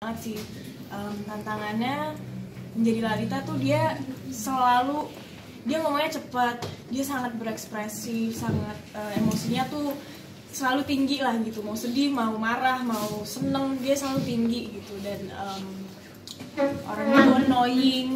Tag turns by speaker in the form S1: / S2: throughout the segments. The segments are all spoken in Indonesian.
S1: banget sih. Tantangannya menjadi Lalita tuh dia ngomongnya cepat, dia sangat berekspresi, sangat emosinya tuh selalu tinggi lah gitu, mau sedih, mau marah, mau seneng, dia selalu tinggi gitu. Dan orangnya tuh annoying,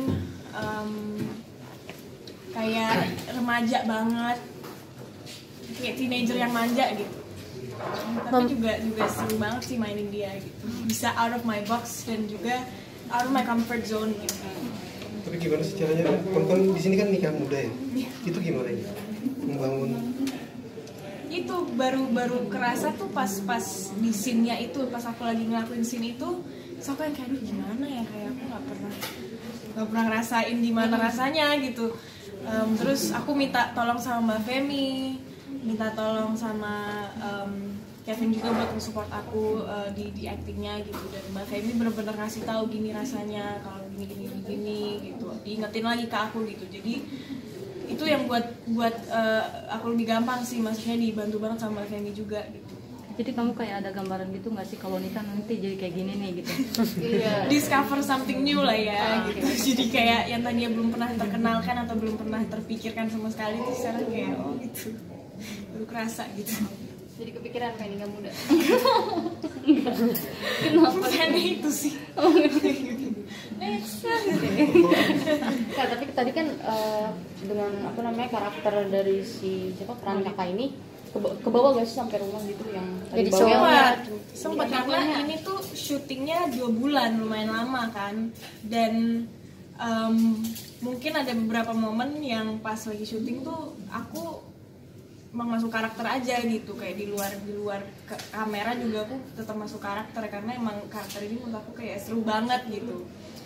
S1: kayak remaja banget, kayak teenager yang manja gitu. Tapi juga seru banget sih mainin dia gitu, bisa out of my box dan juga out of my comfort zone gitu.
S2: Tapi gimana sih caranya? Kan di sini kan nikah muda ya. Itu gimana ya? Membangun
S1: itu baru kerasa tuh pas di scene-nya itu, pas aku lagi ngelakuin scene itu, so aku yang kayak aduh gimana ya, kayak aku nggak pernah ngerasain gimana rasanya gitu. Terus aku minta tolong sama Mbak Femi, minta tolong sama Kevin juga buat nge-support aku di actingnya gitu. Dan Mbak Femi bener-bener ngasih tahu gini rasanya kalau gini gitu, diingetin lagi ke aku gitu. Jadi itu yang buat aku lebih gampang sih, maksudnya dibantu banget sama Mbak Femi juga gitu.
S3: Jadi kamu kayak ada gambaran gitu nggak sih kalau nikah nanti jadi kayak gini nih gitu?
S1: Discover something new lah ya gitu. Jadi kayak yang tadinya belum pernah terkenalkan atau belum pernah terpikirkan sama sekali tuh sekarang kayak oh gitu, baru kerasa gitu.
S4: Jadi kepikiran kayak nikah muda.
S1: Kenapa? Karena itu sih.
S4: Kak, tapi tadi kan dengan apa namanya karakter dari si siapa peran kakak ini ke bawah gak sih sampai rumah gitu yang tadi
S1: sempat karena ini tuh syutingnya 2 bulan, lumayan lama kan. Dan mungkin ada beberapa momen yang pas lagi syuting tuh aku emang masuk karakter aja gitu, kayak di luar kamera juga aku tetap masuk karakter karena emang karakter ini menurut aku kayak seru banget gitu.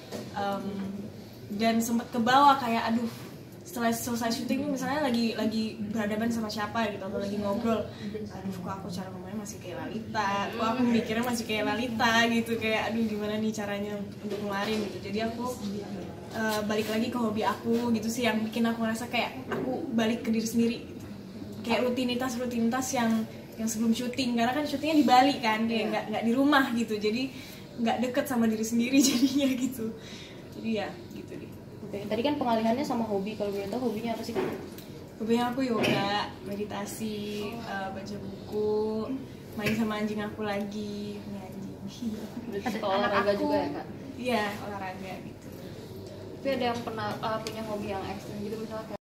S1: Dan sempat ke bawah kayak aduh, setelah selesai syuting misalnya lagi berhadapan sama siapa gitu atau lagi ngobrol, aduh kok aku cara ngomongnya masih kayak Lalita, kok aku mikirnya masih kayak Lalita gitu, kayak aduh gimana nih caranya untuk ngeluarin gitu. Jadi aku balik lagi ke hobi aku gitu sih, yang bikin aku ngerasa kayak aku balik ke diri sendiri gitu. Kayak rutinitas yang sebelum syuting, karena kan syutingnya di Bali kan, kayak nggak di rumah gitu, jadi nggak deket sama diri sendiri jadinya gitu. Jadi ya gitu deh.
S4: Oke, tadi kan pengalihannya sama hobi, kalau boleh tahu hobinya apa sih?
S1: Hobinya aku yoga, meditasi, baca buku, main sama anjing aku lagi, punya anjing.
S4: Olahraga juga ya Kak?
S1: Iya, olahraga gitu.
S4: Tapi ada yang pernah punya hobi yang ekstrim gitu misalnya